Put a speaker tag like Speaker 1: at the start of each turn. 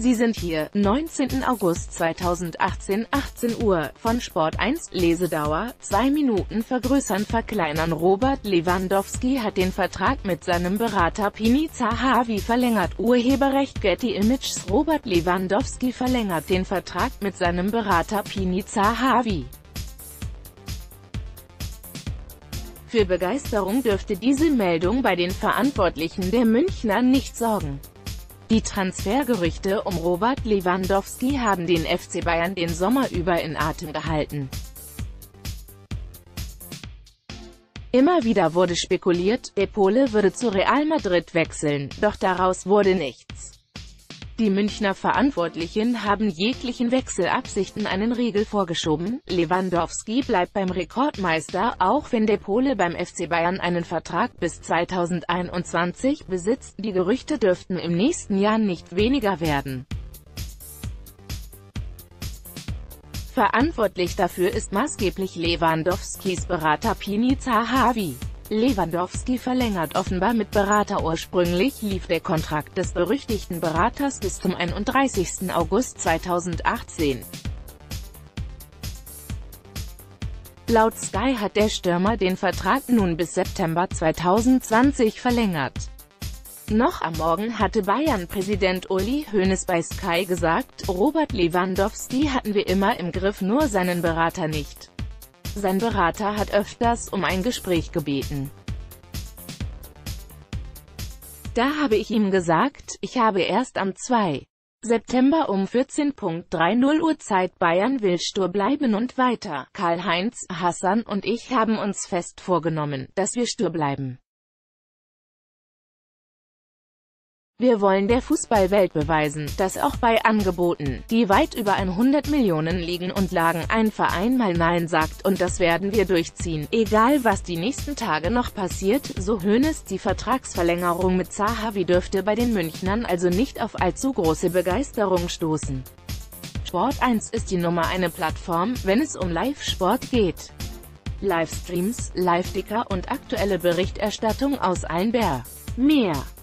Speaker 1: Sie sind hier, 19. August 2018, 18 Uhr, von Sport 1, Lesedauer, 2 Minuten vergrößern verkleinern. Robert Lewandowski hat den Vertrag mit seinem Berater Pini Zahavi verlängert. Urheberrecht Getty Images. Robert Lewandowski verlängert den Vertrag mit seinem Berater Pini Zahavi. Für Begeisterung dürfte diese Meldung bei den Verantwortlichen der Münchner nicht sorgen. Die Transfergerüchte um Robert Lewandowski haben den FC Bayern den Sommer über in Atem gehalten. Immer wieder wurde spekuliert, der Pole würde zu Real Madrid wechseln, doch daraus wurde nichts. Die Münchner Verantwortlichen haben jeglichen Wechselabsichten einen Riegel vorgeschoben. Lewandowski bleibt beim Rekordmeister, auch wenn der Pole beim FC Bayern einen Vertrag bis 2021 besitzt. Die Gerüchte dürften im nächsten Jahr nicht weniger werden. Verantwortlich dafür ist maßgeblich Lewandowskis Berater Pini Zahavi. Lewandowski verlängert offenbar mit Berater. Ursprünglich lief der Kontrakt des berüchtigten Beraters bis zum 31. August 2018. Laut Sky hat der Stürmer den Vertrag nun bis September 2020 verlängert. Noch am Morgen hatte Bayern-Präsident Uli Hoeneß bei Sky gesagt, Robert Lewandowski hatten wir immer im Griff, nur seinen Berater nicht. Sein Berater hat öfters um ein Gespräch gebeten. Da habe ich ihm gesagt, ich habe erst am 2. September um 14:30 Uhr Zeit, Bayern will stur bleiben und weiter. Karl-Heinz, Hassan und ich haben uns fest vorgenommen, dass wir stur bleiben. Wir wollen der Fußballwelt beweisen, dass auch bei Angeboten, die weit über 100 Millionen liegen und lagen, ein Verein mal Nein sagt, und das werden wir durchziehen, egal was die nächsten Tage noch passiert, so Hoeneß. Die Vertragsverlängerung mit Zahavi dürfte bei den Münchnern also nicht auf allzu große Begeisterung stoßen. Sport 1 ist die Nummer 1 Plattform, wenn es um Live-Sport geht. Livestreams, Live-Ticker und aktuelle Berichterstattung aus allen Mehr.